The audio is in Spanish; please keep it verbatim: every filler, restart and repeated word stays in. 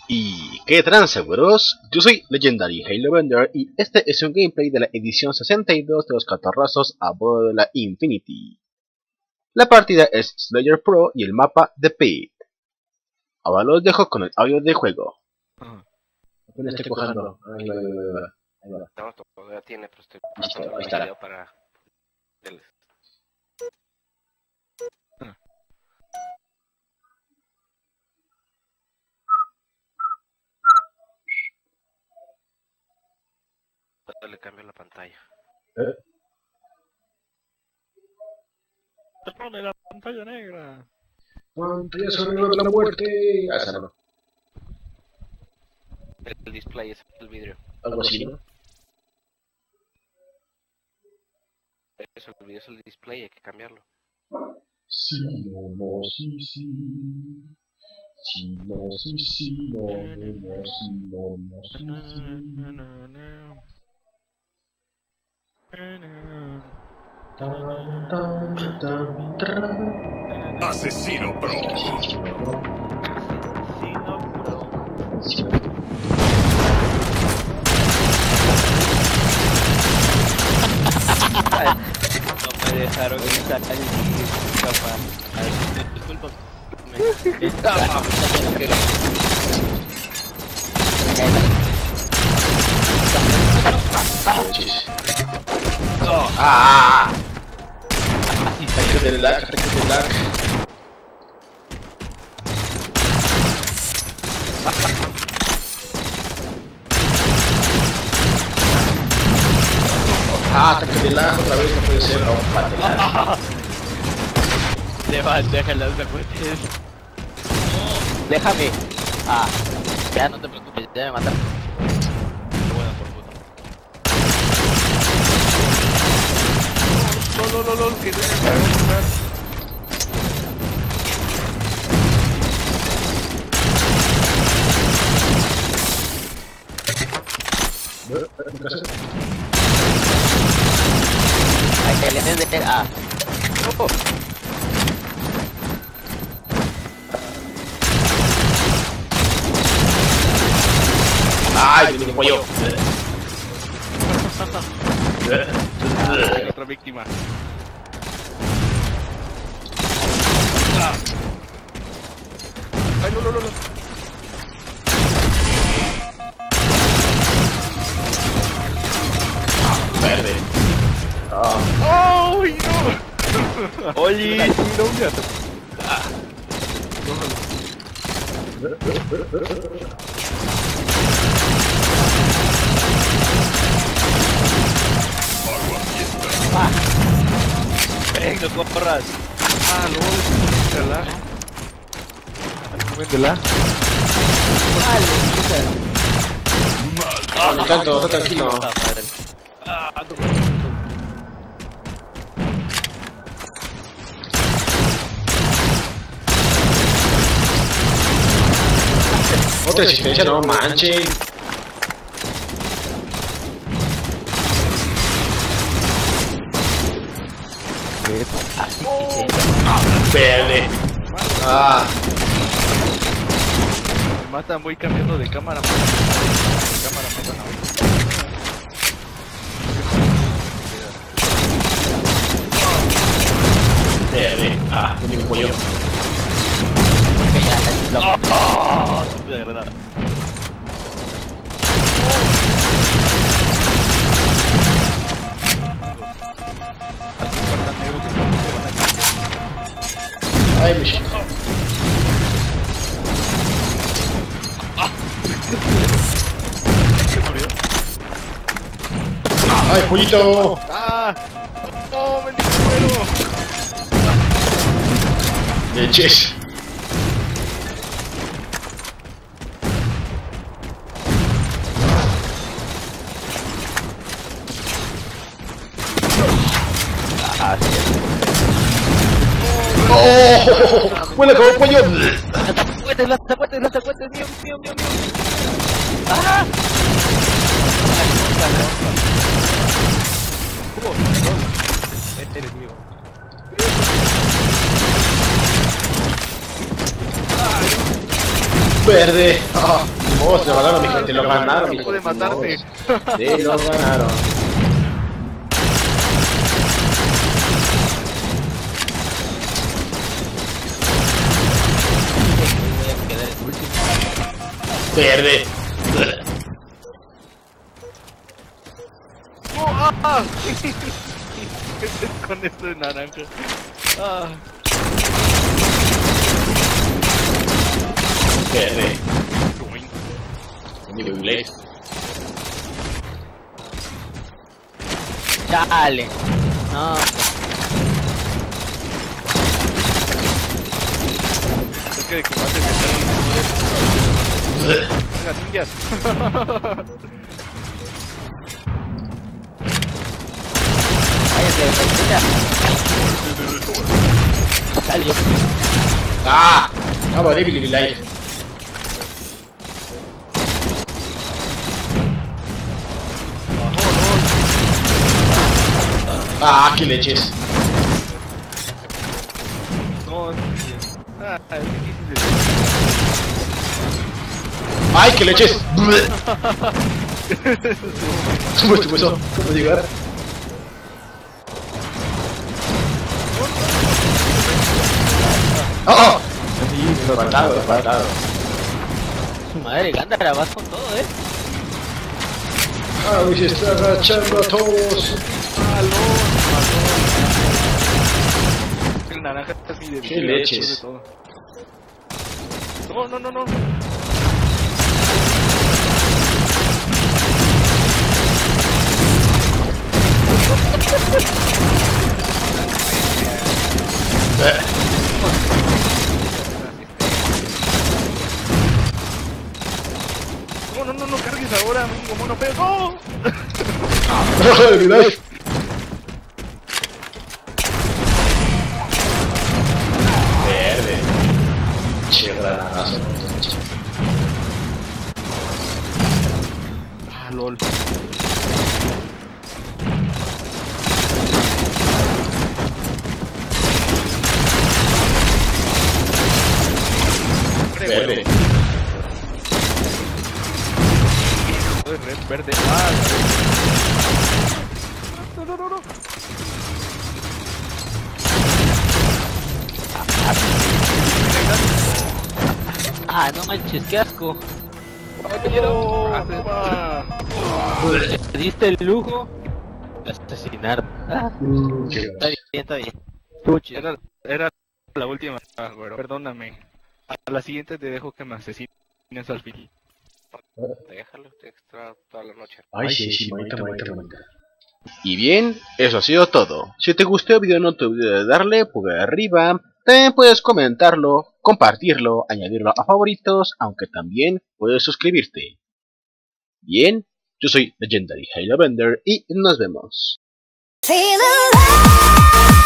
Y qué trance, bros, yo soy Legendary Halo Bender y este es un gameplay de la edición sesenta y dos de los catarrazos a bordo de la Infinity. La partida es Slayer Pro y el mapa The Pit. Ahora los dejo con el audio del juego. Apenas estoy cojando. Ahí va, ahí va, ahí va. No, todavía tiene, pero estoy Listo, pasando ahí el está. video para... del- Le cambio la pantalla. ¿Eh? Pone la pantalla negra. Pantalla sonora de la muerte. Ah, esa no. El display es el vidrio. Algo así, ¿no? Eso, el video es el display, hay que cambiarlo. Sí, no, no, sí, sí. Sí, no, sí, sí, no, no, no, sí, no, no, sí, sí. Tan, tan, tan, tan. Asesino Pro. Sí, No me dejaron quitar el capaz. Disculpa. ¡Ah! Ataque del lag, ataque del lag. Ah, ataque del lag otra vez, no puede ser. No, pate lag. Deja, déjala, no puedes. Déjame. Ah, ya no te preocupes, ya me mataron. Bueno, por puto. No, no, no, no, que no Hay que le den de ah. Oh. Ay, mi pollo. Hay otra víctima. Ah. Ay, no, no, no, no. Verde. Ah. ¡Ay, no! Oye, no, ya. Ah. Ah. Ven, no corras. Ah, no, déjala. Coméntela. Ah, me encanta, está tranquilo. Ah, no. Otra existencia, no manchen. Verde. Ah. Me matan, voy cambiando de cámara. De cámara matan a otro. Verde. Ah, mi pollo. ¡Ah! De verdad. Ay, mi chico. ¿Se murió? Ay, pollito. ¡Ah! ¡No, me muero! Leches. ¡Ah, sí! ¡Oh! ¡Huele como pollo! ¡Lanzacuetes, lanzacuetes, lanzacuetes! ¡Mío, mío, mío, mío! ¡Ah! ¿Cómo? Este eres mío. Verde. Oh, vos, lo ganaron, mi gente, lo ganaron, mi No pude gente. matarte. Sí, lo ganaron. Voy a quedar en último. Verde. Oh, ah. Con esto de naranja. Ah. Verde. Nivel inglés. Chale. No. Es que de que mates de Venga, ninjas. Váyase de partida. Salió. Ah, vamos, Devil Life. Ah, qué leches. No, ah, es difícil de... Ay, qué leches. ¿Cómo estuvo eso? ¿Cómo llegar? ¡Oh! ¡Oh! Sí, faltado, faltado. Su madre, Gandara, vas con todo, eh. ¡Ah, se está agachando a todos! El naranja está así de... ¡Qué leches! No, no, no, no. No, no, no, no cargues ahora, amigo mono feo. ¡No! ¡Ay, mi life! Verde. Che, granadazo. Ah, lol. Verde. Red, verde. Ah, no, no, no, no. Ah, no manches, qué asco. No, toma. Te diste el lujo de asesinar. Ah, Qué está bien, está bien. Estuvo chido. Era, era la última, ah, güero. Perdóname. A la siguiente te dejo que me asesines al fin. Déjalo extra toda la noche. Ay, sí, sí, manita, manita, manita. Y bien, eso ha sido todo. Si te gustó el video no te olvides de darle pulgar arriba. También puedes comentarlo, compartirlo, añadirlo a favoritos, aunque también puedes suscribirte. Bien, yo soy Legendary Halo Bender y nos vemos. Feel alive.